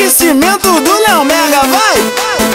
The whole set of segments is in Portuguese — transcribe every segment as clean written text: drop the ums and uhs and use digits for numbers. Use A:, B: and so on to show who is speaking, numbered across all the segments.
A: oferecimento do Léo Mega, vai!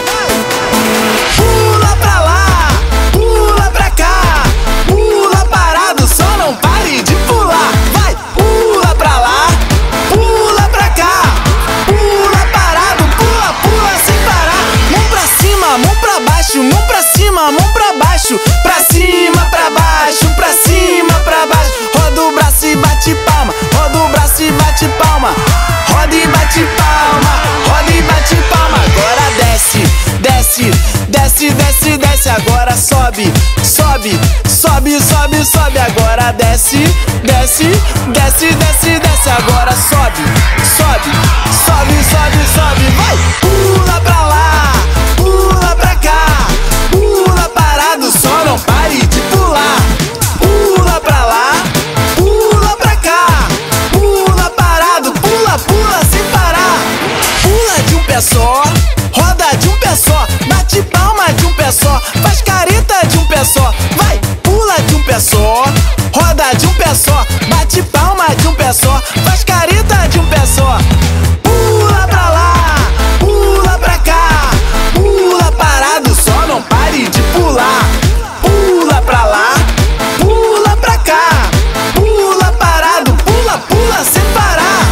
A: Pula pra lá, pula pra cá, pula parado, só não pare de pular. Vai, pula pra lá, pula pra cá, pula parado, pula, pula sem parar. Mão pra cima, mão pra baixo, mão pra cima, mão pra baixo, pra cima, pra baixo, pra cima, pra baixo. Roda o braço e bate palma, roda o braço e bate palma, roda e bate palma, roda e bate palma. Agora desce, desce, desce, desce, desce. Agora sobe, sobe, sobe, sobe, sobe. Agora desce, desce, desce, desce, desce. Agora sobe, sobe, sobe, sobe, sobe. Vai! Pula pra lá, pula pra cá, pula parado, só não pare de pular. Pula pra lá, pula pra cá, pula parado, pula, pula sem parar. Pula de um pé só, roda de um pé só, bate palma de um pé só, faz careta de um pé só. Vai, pula de um pé só, roda de um pé só, bate palma de um pé só, faz careta de um pé só. Pula pra lá, pula pra cá, pula parado, só não pare de pular. Pula pra lá, pula pra cá, pula parado, pula, pula sem parar.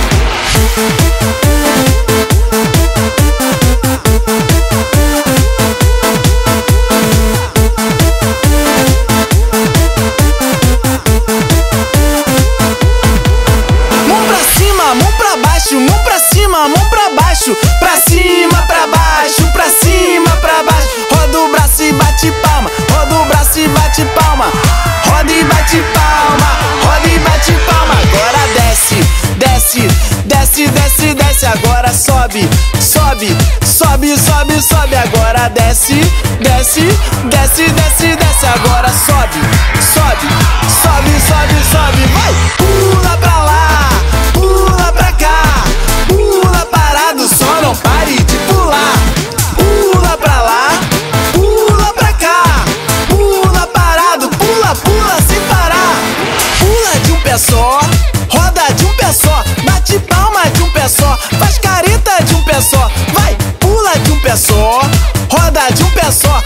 A: Mão pra cima, mão pra baixo, mão pra cima, mão pra baixo, pra cima, pra baixo, pra cima, pra baixo. Roda o braço e bate palma, roda o braço e bate palma, roda e bate palma, roda e bate palma. Agora desce, desce, desce, desce, desce. Agora sobe, sobe, sobe, sobe, sobe. Agora desce, desce, desce, desce, desce. Agora sobe, sobe, sobe, sobe, sobe. Vai! Pula pra lá, pula pra cá, pula parado, só não pare de pular. Pula pra lá, pula pra cá, pula parado, pula, pula sem parar. Pula de um pé só, roda de um pé só, bate palma de um pé só, faz careta de um pé só. Vai, pula de um pé só, roda de um pé só,